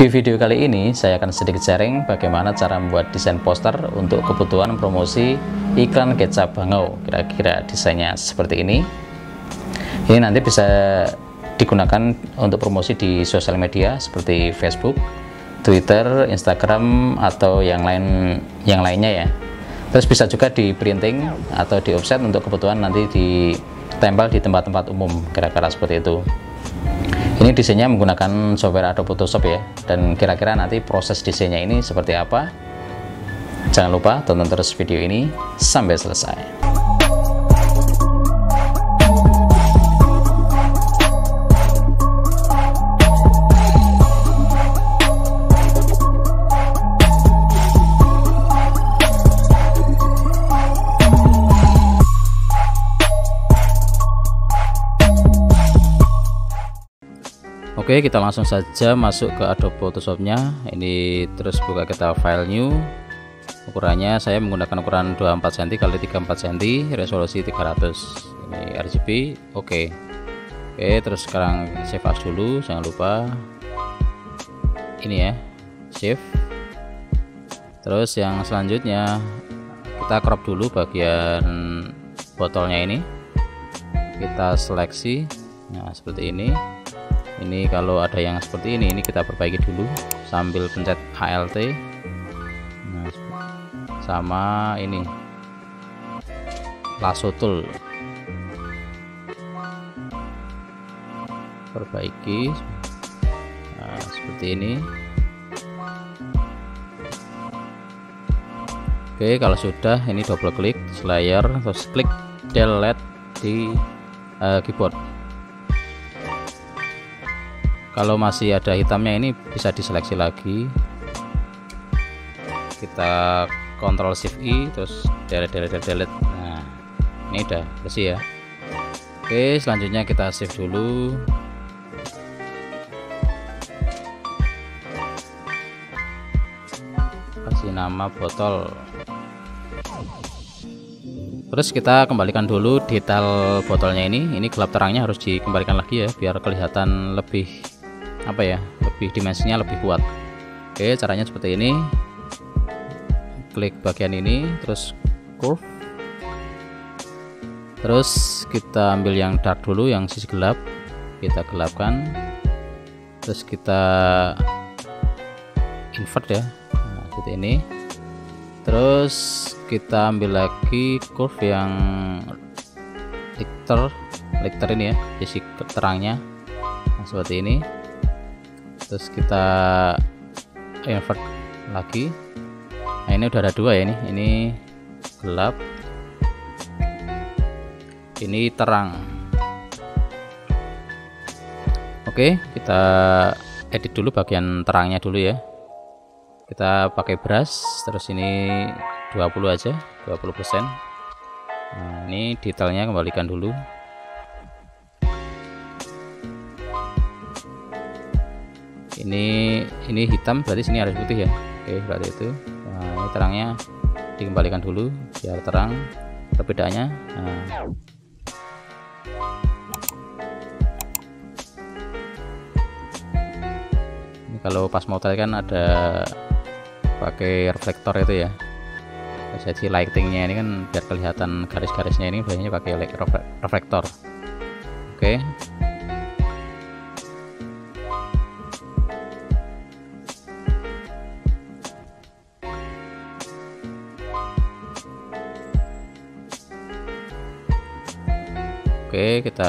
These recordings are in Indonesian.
Di video kali ini saya akan sedikit sharing bagaimana cara membuat desain poster untuk kebutuhan promosi iklan kecap bangau. Kira-kira desainnya seperti ini. Ini nanti bisa digunakan untuk promosi di sosial media seperti Facebook, Twitter, Instagram, atau yang lainnya ya. Terus bisa juga di printing atau di offset untuk kebutuhan nanti ditempel di tempat-tempat umum, kira-kira seperti itu. Ini desainnya menggunakan software Adobe Photoshop ya, dan kira-kira nanti proses desainnya ini seperti apa. Jangan lupa tonton terus video ini sampai selesai. Oke, kita langsung saja masuk ke Adobe Photoshop-nya. Ini terus buka kita file new. Ukurannya saya menggunakan ukuran 24 cm x 34 cm, resolusi 300. Ini RGB. Oke, terus sekarang save as dulu, jangan lupa. Ini ya, save. Terus yang selanjutnya kita crop dulu bagian botolnya ini. Kita seleksi. Nah, seperti ini. Ini kalau ada yang seperti ini kita perbaiki dulu sambil pencet ALT. Nah, sama ini lasso tool, perbaiki. Nah, seperti ini. Oke, kalau sudah ini double klik layer, terus klik delete di keyboard. Kalau masih ada hitamnya ini bisa diseleksi lagi. Kita Ctrl Shift I terus delete. Nah, ini udah bersih ya. Oke, selanjutnya kita save dulu. Kasih nama botol. Terus kita kembalikan dulu detail botolnya ini. Ini gelap terangnya harus dikembalikan lagi ya, biar kelihatan lebih lebih dimensinya lebih kuat. Oke, caranya seperti ini. Klik bagian ini, terus curve, terus kita ambil yang dark dulu, yang sisi gelap kita gelapkan, terus kita invert ya. Nah, seperti ini. Terus kita ambil lagi curve yang lighter ini ya, sisi terangnya. Nah, seperti ini. Terus kita invert lagi. Nah, ini udah ada dua ya, ini gelap, ini terang. Oke, kita edit dulu bagian terangnya dulu ya. Kita pakai brush, terus ini 20 aja, 20%. Nah, ini detailnya kembalikan dulu. Ini hitam, berarti sini harus putih ya. Oke, berarti itu. Nah, ini terangnya dikembalikan dulu biar terang perbedaannya. Nah. Ini kalau pas mau tadi kan ada pakai reflektor itu ya. Jadi lightingnya ini kan biar kelihatan garis-garisnya ini biasanya pakai reflektor. Oke. Oke, kita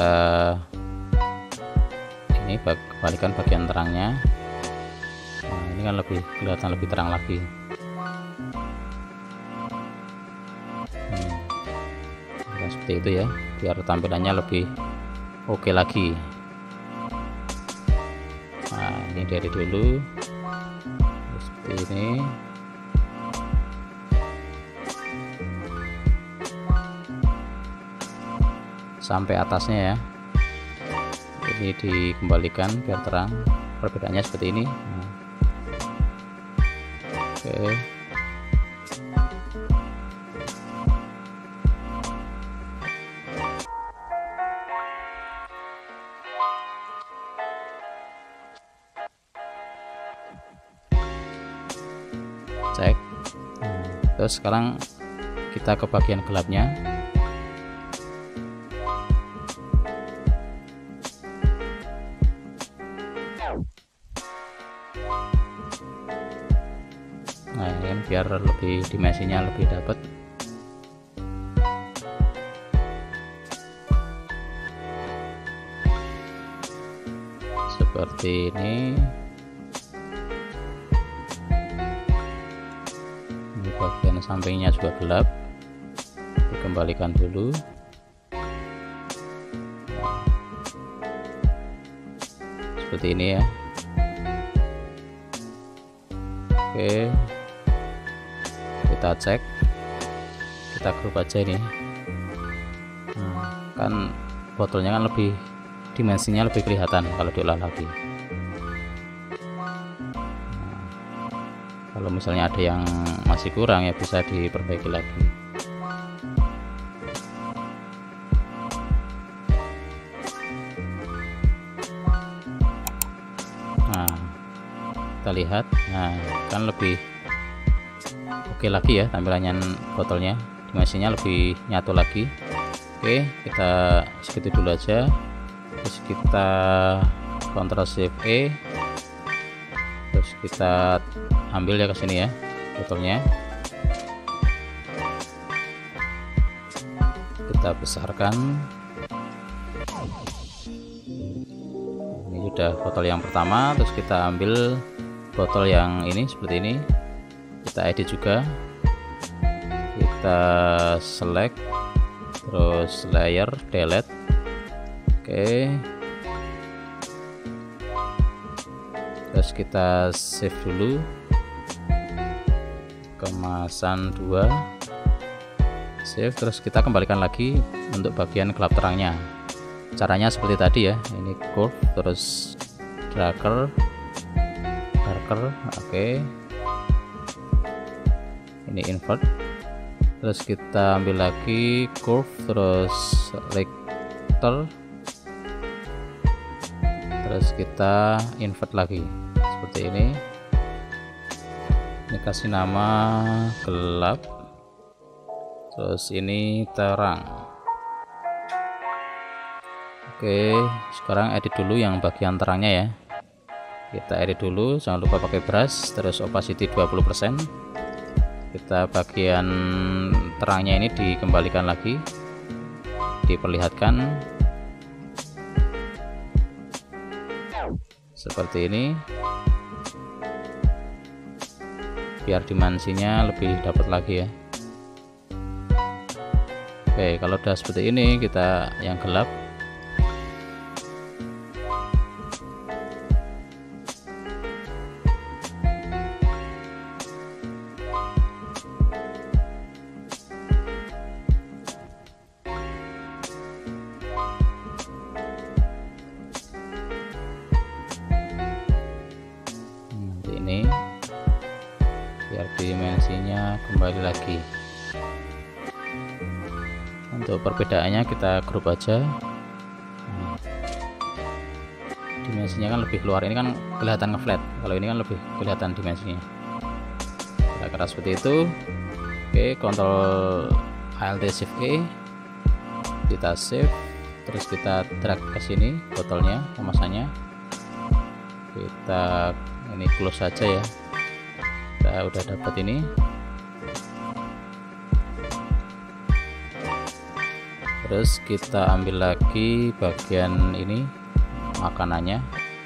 ini kembalikan bagian terangnya. Nah, ini kan lebih kelihatan lebih terang lagi. Nah, seperti itu ya, biar tampilannya lebih oke lagi. Nah, ini dari dulu seperti ini. Sampai atasnya ya, ini dikembalikan biar terang, perbedaannya seperti ini. Nah. Oke, cek. Terus sekarang kita ke bagian gelapnya. Nah ini kan biar lebih dimensinya lebih dapat. Seperti ini. Ini bagian sampingnya juga gelap, dikembalikan dulu. Seperti ini ya. Oke, kita cek, kita grup aja ini. Kan botolnya kan lebih, dimensinya lebih kelihatan kalau diolah lagi. Kalau misalnya ada yang masih kurang ya bisa diperbaiki lagi. Nah, kita lihat, nah kan lebih oke lagi ya tampilannya botolnya, dimensinya lebih nyatu lagi. Oke, kita segitu dulu aja. Terus kita Ctrl Shift E, terus kita ambil ya ke sini ya botolnya, kita besarkan. Ini sudah botol yang pertama, terus kita ambil botol yang ini seperti ini, kita edit juga, kita select, terus layer, delete. Oke, terus kita save dulu, kemasan 2, save, terus kita kembalikan lagi untuk bagian gelap terangnya. Caranya seperti tadi ya, ini curve, terus darker, oke, ini invert, terus kita ambil lagi curve, terus rectangle, terus kita invert lagi seperti ini. Ini kasih nama gelap, terus ini terang. Oke, sekarang edit dulu yang bagian terangnya ya. Kita edit dulu, jangan lupa pakai brush, terus opacity 20%. Kita bagian terangnya ini dikembalikan lagi, diperlihatkan seperti ini, biar dimensinya lebih dapat lagi ya. Oke, kalau udah seperti ini kita yang gelap. Ini biar dimensinya kembali lagi. Untuk perbedaannya kita grup aja. Dimensinya kan lebih keluar, ini kan kelihatan ngeflat, kalau ini kan lebih kelihatan dimensinya. Kira-kira seperti itu. Oke, Ctrl Alt Shift E, kita save, terus kita drag ke sini botolnya, kemasannya. Kita ini close saja ya, kita udah dapat ini. Terus kita ambil lagi bagian ini makanannya,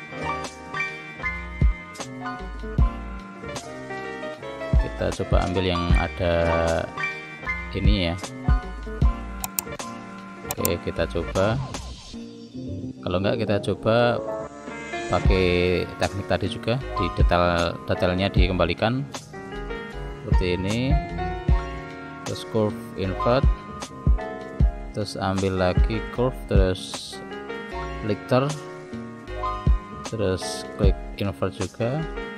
kita coba ambil yang ada ini ya. Oke, kita coba, kalau enggak kita coba pakai teknik tadi juga, di detailnya dikembalikan seperti ini, terus curve invert, terus ambil lagi curve, terus lictor, terus klik invert juga.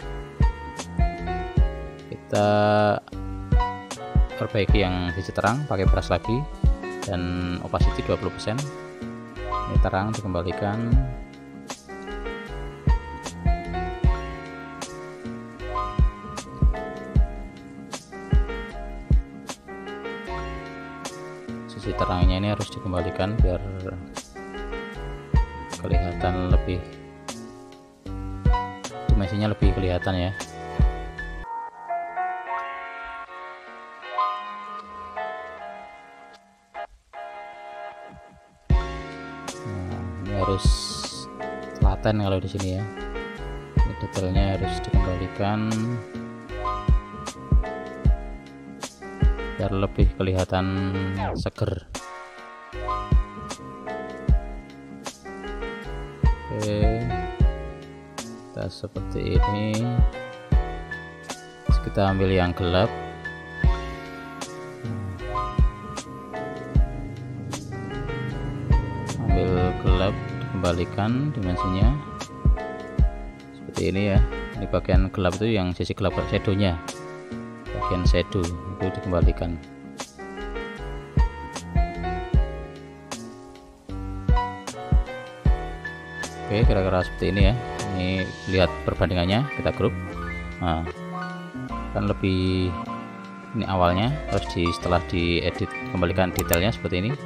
Kita perbaiki yang sisi terang pakai brush lagi dan opacity 20%. Ini terang dikembalikan. sisi terangnya ini harus dikembalikan biar kelihatan lebih, dimensinya lebih kelihatan ya. Nah, ini harus telaten kalau di sini ya. Ini detailnya harus dikembalikan biar lebih kelihatan seger. Oke, kita seperti ini. Terus kita ambil yang gelap. Ambil gelap, dikembalikan dimensinya seperti ini ya. Ini bagian gelap itu yang sisi gelap shadownya, bagian shadow itu dikembalikan. Oke, kira-kira seperti ini ya. Ini lihat perbandingannya, kita grup. Nah, kan lebih, ini awalnya, terus setelah diedit kembalikan detailnya seperti ini.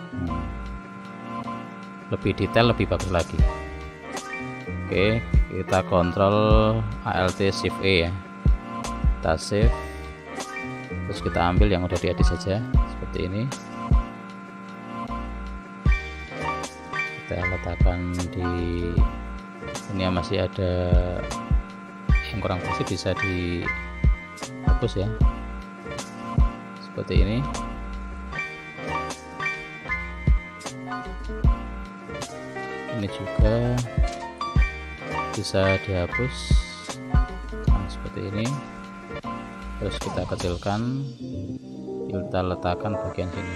Lebih detail, lebih bagus lagi. Oke, kita kontrol Alt Shift E ya, kita save, terus kita ambil yang udah diedit saja seperti ini. Kita letakkan di ini ya, masih ada yang kurang bersih, bisa dihapus ya, seperti ini. Ini juga bisa dihapus, nah, seperti ini. Terus kita kecilkan, kita letakkan bagian sini.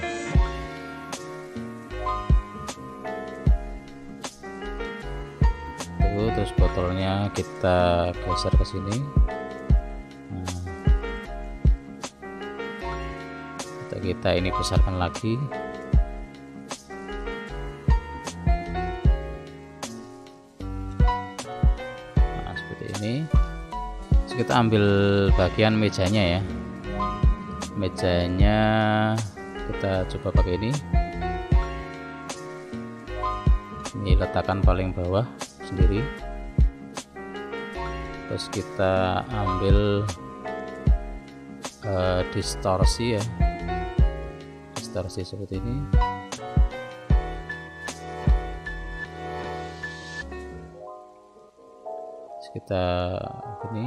Terus botolnya kita geser ke sini. Nah, kita ini besarkan lagi. Nah, seperti ini. Terus kita ambil bagian mejanya ya. Mejanya kita coba pakai ini. Ini letakkan paling bawah sendiri. Terus kita ambil distorsi ya, distorsi seperti ini. Terus kita ini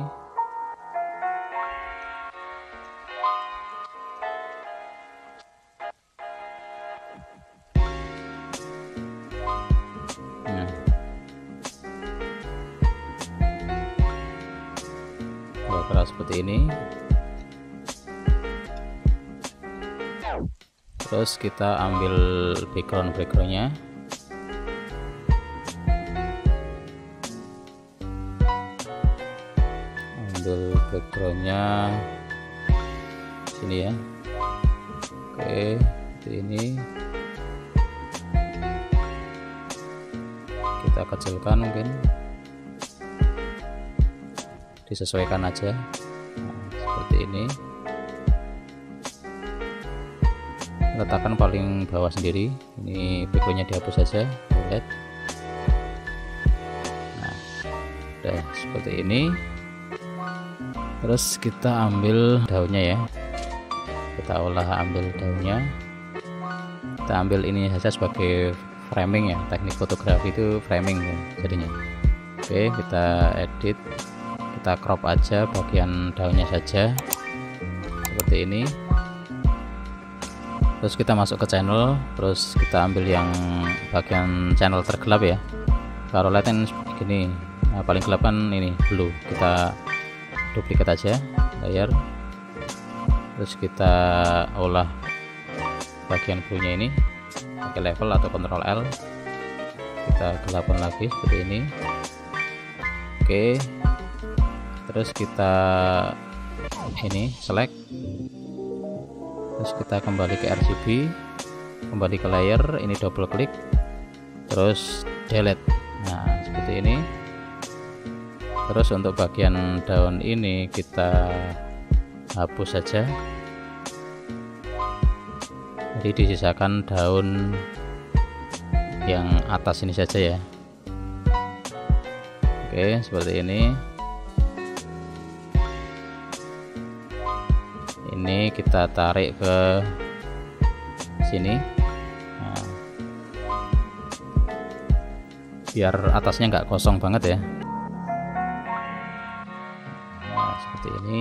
seperti ini. Terus kita ambil backgroundnya, sini ya. Oke, seperti ini. Kita kecilkan, mungkin disesuaikan aja. Nah, seperti ini. Letakkan paling bawah sendiri. Ini backgroundnya dihapus saja, lihat. Nah, udah seperti ini. Terus kita ambil daunnya ya, kita olah, ambil daunnya, kita ambil ini saja sebagai framing ya. Teknik fotografi itu framing ya, jadinya. Oke, kita edit, kita crop aja bagian daunnya saja seperti ini. Terus kita masuk ke channel, terus kita ambil yang bagian channel tergelap ya. Kalau lihatin gini, nah, paling gelap kan ini blue. Kita duplikat aja layar, terus kita olah bagian blue nya ini pakai level atau Ctrl L. Kita gelapkan lagi seperti ini. Oke, terus kita ini select, terus kita kembali ke RGB, kembali ke layer, ini double klik, terus delete. Nah, seperti ini. Terus untuk bagian daun ini kita hapus saja. Jadi disisakan daun yang atas ini saja ya. Oke, seperti ini. Ini kita tarik ke sini. Nah, biar atasnya nggak kosong banget ya. Nah, seperti ini.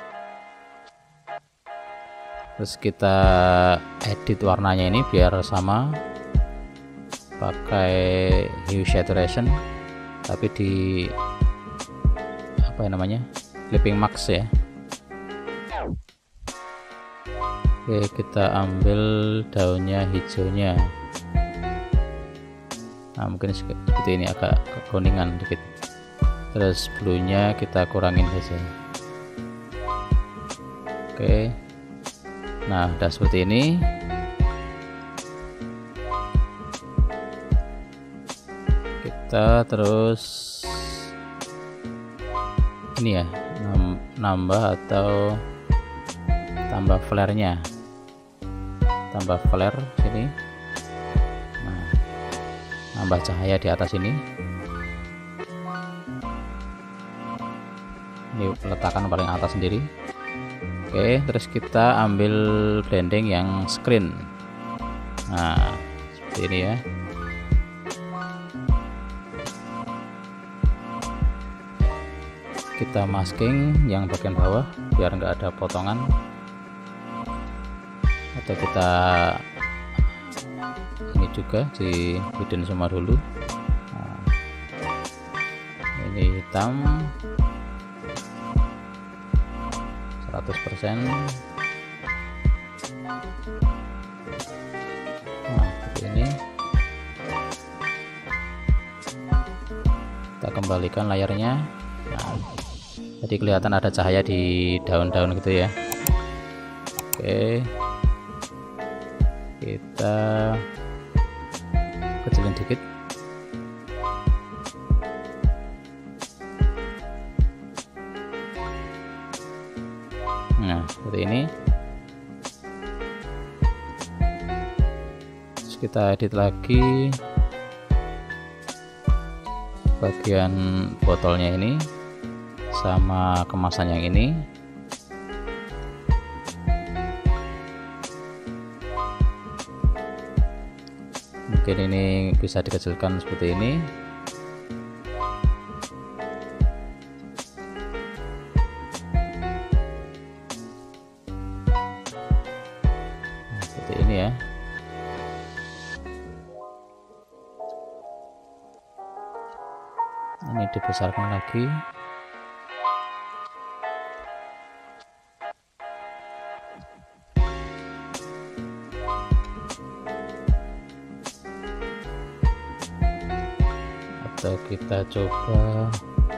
Terus kita edit warnanya ini biar sama, pakai hue saturation tapi di apa namanya, clipping max ya. Oke, kita ambil daunnya hijaunya. Nah, mungkin seperti ini, agak kekuningan dikit. Terus blue-nya kita kurangin saja. Oke, nah udah seperti ini. Kita terus ini ya, nambah atau tambah flare-nya, tambah flare sini. Nah, nambah cahaya di atas ini. Ini letakkan paling atas sendiri. Oke, terus kita ambil blending yang screen. Nah, seperti ini ya. Kita masking yang bagian bawah biar nggak ada potongan, atau kita ini juga di hidden semua dulu. Nah, ini hitam 100%. Nah, seperti ini. Kita kembalikan layarnya. Nah, jadi kelihatan ada cahaya di daun-daun gitu ya. Oke, kita kecilin dikit. Nah, seperti ini. Terus kita edit lagi bagian botolnya ini sama kemasan yang ini. Mungkin ini bisa dikecilkan seperti ini. Nah, seperti ini ya. Ini dibesarkan lagi. Atau kita coba.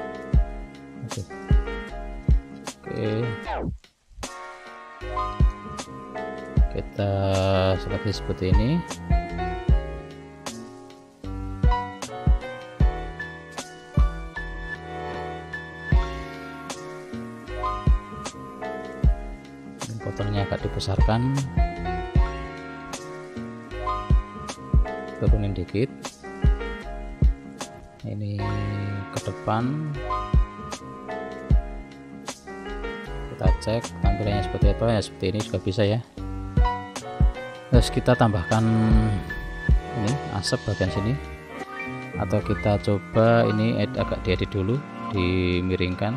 Oke. Kita seleksi seperti ini. Botolnya agak dibesarkan, turunin dikit. Ini ke depan, kita cek tampilannya seperti apa ya. Seperti ini juga bisa ya. Terus kita tambahkan ini asap bagian sini, atau kita coba ini agak diedit dulu, dimiringkan.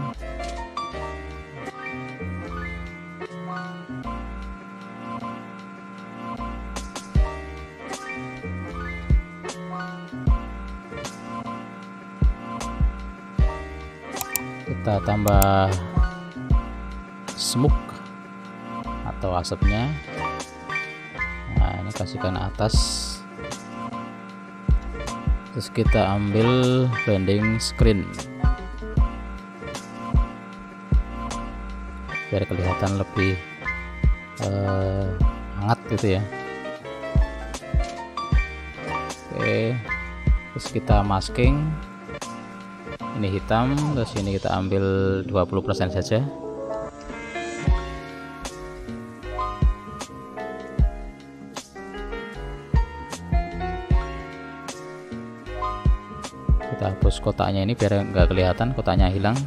Kita tambah smoke atau asapnya. Nah, ini kasihkan atas. Terus kita ambil blending screen biar kelihatan lebih hangat gitu ya. Oke, terus kita masking. Ini hitam, terus ini kita ambil 20% saja. hapus kotaknya ini biar nggak kelihatan, kotaknya hilang.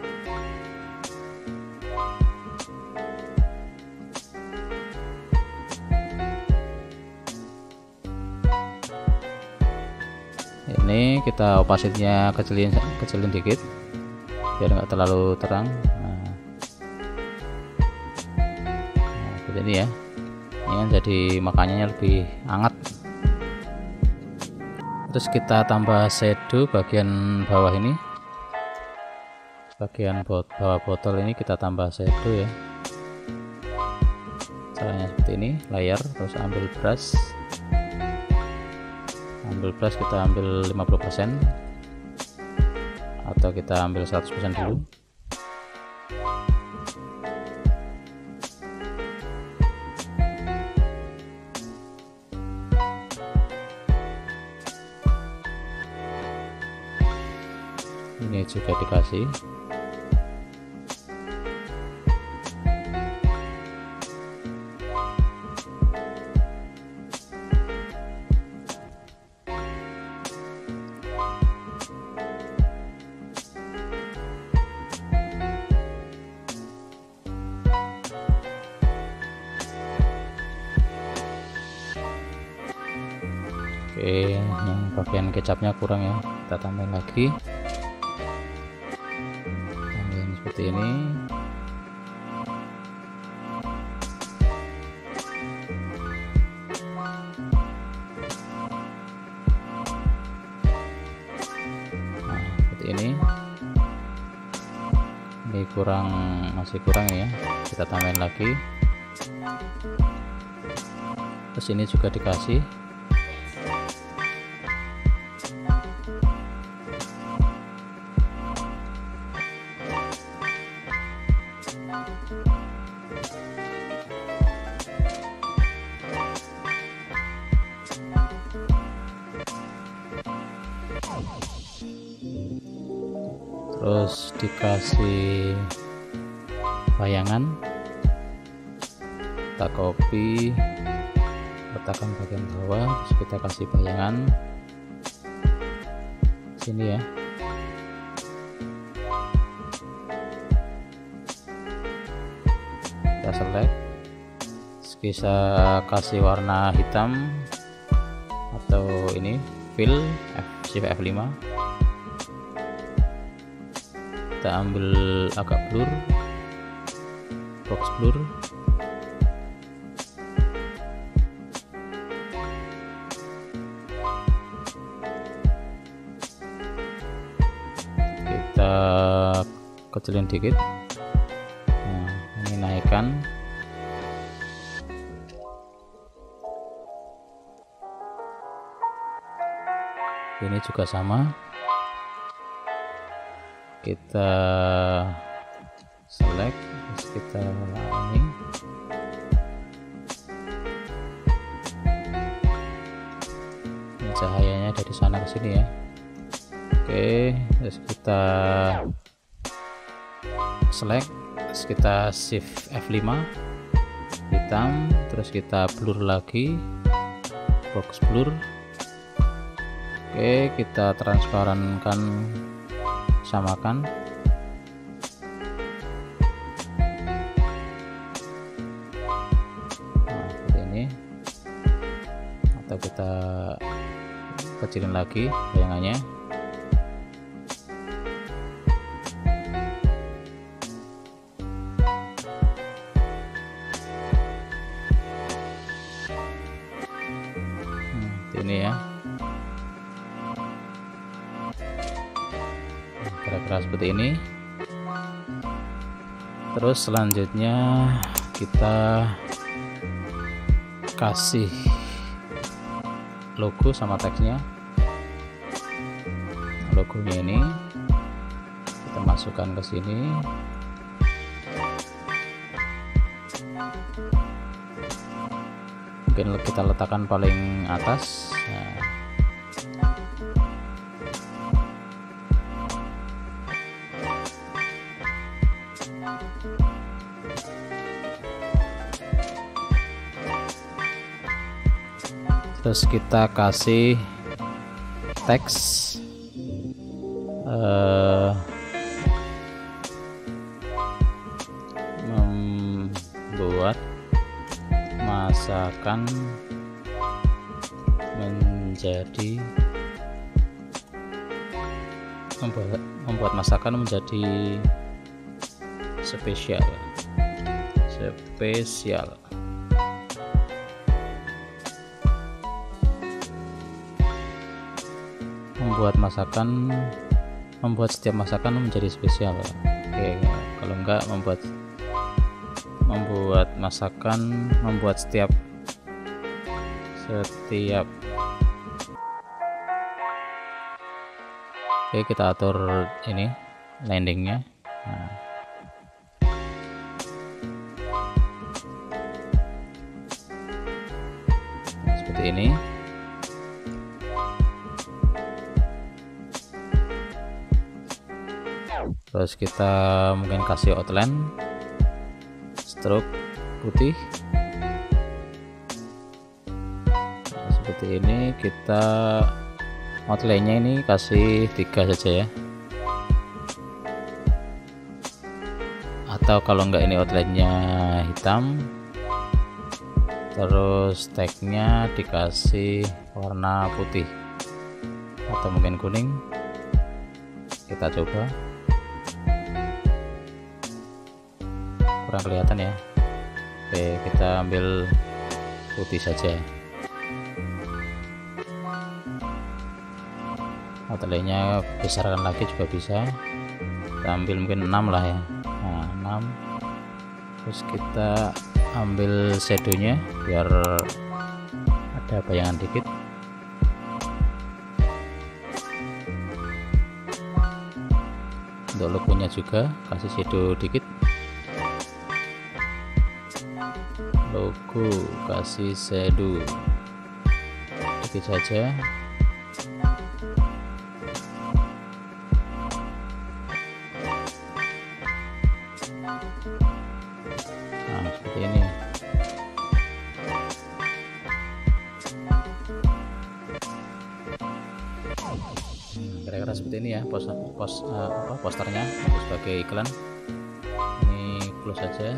Ini kita opacity-nya kecilin dikit biar nggak terlalu terang. Nah, seperti ini ya. Ini kan jadi makanannya lebih hangat. Terus kita tambah shadow bagian bawah ini, bagian bawah botol ini kita tambah shadow ya. Caranya seperti ini, layar, terus ambil brush kita ambil 50% atau kita ambil 100% dulu. Ini juga dikasih. Oke, yang bagian kecapnya kurang ya, kita tambahin lagi, tambahin seperti ini. Nah, seperti ini kurang, masih kurang ya, kita tambahin lagi. Terus ini juga dikasih. Terus dikasih bayangan, kita copy, letakkan bagian bawah, terus kita kasih bayangan sini ya. Kita select, terus bisa kasih warna hitam atau ini fill, shift F5. Kita ambil agak blur, box blur, kita kecilin dikit. Nah, ini naikkan. Ini juga sama, kita select, terus kita ini cahayanya dari sana ke sini ya. Oke, terus kita select, terus kita shift F5 hitam, terus kita blur lagi, box blur. Oke, kita transparankan, samakan. Nah, seperti ini, atau kita kecilin lagi bayangannya. Seperti ini ya, kira-kira seperti ini. Terus selanjutnya kita kasih logo sama teksnya. Logonya ini kita masukkan ke sini. Mungkin kita letakkan paling atas. Nah, terus kita kasih teks membuat masakan menjadi spesial. Membuat setiap masakan menjadi spesial. Oke, kalau enggak membuat setiap Oke, kita atur ini landingnya. Nah, seperti ini. Terus kita mungkin kasih outline stroke putih. Nah, seperti ini. Kita outline-nya ini kasih 3 saja ya, atau kalau enggak ini outline-nya hitam, terus tag-nya dikasih warna putih atau mungkin kuning. Kita coba, kurang kelihatan ya. Oke, kita ambil putih saja. Outline-nya besarkan lagi juga bisa. Kita ambil mungkin 6 lah ya. Nah, 6. Terus kita ambil shadow-nya biar ada bayangan dikit. Untuk logonya juga kasih shadow dikit. Logo kasih shadow dikit saja. Nah, seperti ini. Kira-kira seperti ini ya posternya untuk sebagai iklan. Ini close saja.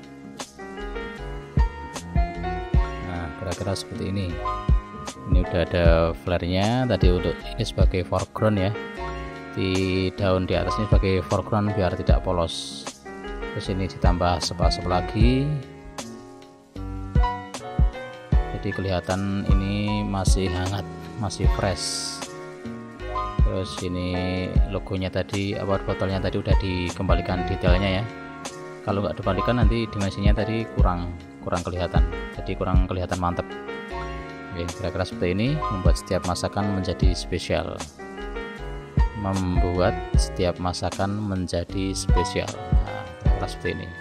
Nah, kira-kira seperti ini. Ini udah ada flare-nya tadi. Untuk ini sebagai foreground ya, di daun di atas ini sebagai foreground biar tidak polos. Terus ini ditambah sepa-sepa lagi, jadi kelihatan ini masih hangat, masih fresh. Terus ini logonya tadi, botolnya tadi udah dikembalikan detailnya ya. Kalau nggak dikembalikan nanti dimensinya tadi kurang kelihatan, jadi kurang kelihatan mantap. Oke, kira-kira seperti ini. Membuat setiap masakan menjadi spesial. Nah, seperti ini.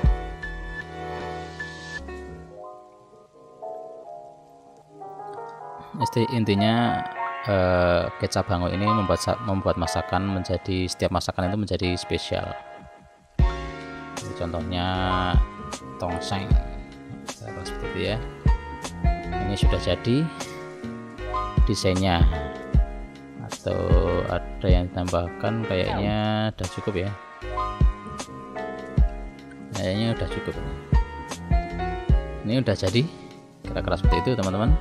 Intinya kecap hango ini membuat setiap masakan itu menjadi spesial. Jadi, contohnya tongseng seperti itu ya. Ini sudah jadi desainnya, atau ada yang ditambahkan? Kayaknya udah cukup ya. Kayaknya udah cukup. Ini udah jadi, kira-kira seperti itu teman-teman.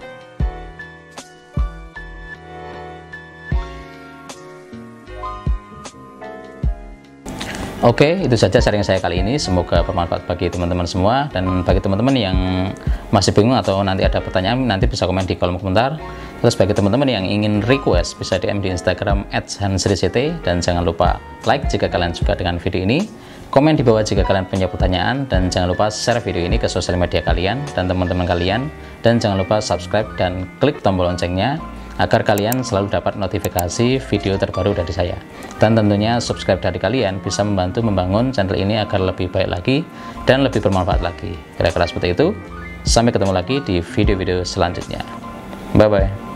Oke, itu saja sharing saya kali ini. Semoga bermanfaat bagi teman-teman semua. Dan bagi teman-teman yang masih bingung atau nanti ada pertanyaan, nanti bisa komen di kolom komentar. Terus bagi teman-teman yang ingin request, bisa DM di Instagram @hansrict. Dan jangan lupa like jika kalian suka dengan video ini, komen di bawah jika kalian punya pertanyaan, dan jangan lupa share video ini ke sosial media kalian dan teman-teman kalian. Dan jangan lupa subscribe dan klik tombol loncengnya agar kalian selalu dapat notifikasi video terbaru dari saya. Dan tentunya subscribe dari kalian bisa membantu membangun channel ini agar lebih baik lagi dan lebih bermanfaat lagi. Kira-kira seperti itu. Sampai ketemu lagi di video-video selanjutnya. Bye-bye.